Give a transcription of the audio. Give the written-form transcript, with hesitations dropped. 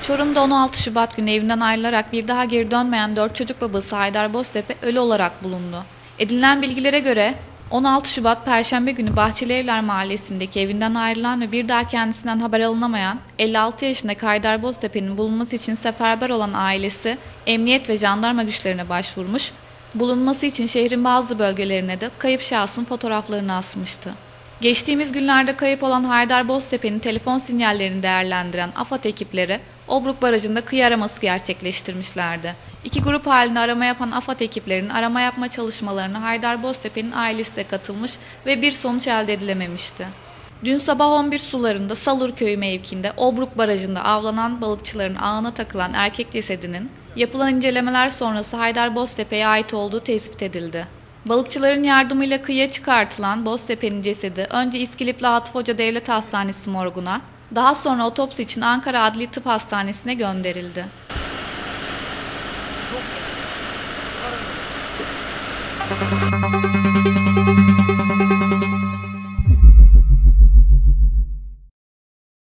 Çorum'da 16 Şubat günü evinden ayrılarak bir daha geri dönmeyen 4 çocuk babası Haydar Boztepe ölü olarak bulundu. Edinilen bilgilere göre 16 Şubat Perşembe günü Bahçelievler Mahallesi'ndeki evinden ayrılan ve bir daha kendisinden haber alınamayan 56 yaşındaki Haydar Boztepe'nin bulunması için seferber olan ailesi emniyet ve jandarma güçlerine başvurmuş, bulunması için şehrin bazı bölgelerine de kayıp şahsın fotoğraflarını asmıştı. Geçtiğimiz günlerde kayıp olan Haydar Boztepe'nin telefon sinyallerini değerlendiren AFAD ekipleri Obruk Barajı'nda kıyı araması gerçekleştirmişlerdi. İki grup halinde arama yapan AFAD ekiplerinin arama yapma çalışmalarına Haydar Boztepe'nin ailesi de katılmış ve bir sonuç elde edilememişti. Dün sabah 11 sularında Salur Köyü mevkiinde Obruk Barajı'nda avlanan balıkçıların ağına takılan erkek cesedinin yapılan incelemeler sonrası Haydar Boztepe'ye ait olduğu tespit edildi. Balıkçıların yardımıyla kıyıya çıkartılan Boztepe'nin cesedi önce İskilipli Atıf Hoca Devlet Hastanesi morguna, daha sonra otopsi için Ankara Adli Tıp Hastanesi'ne gönderildi.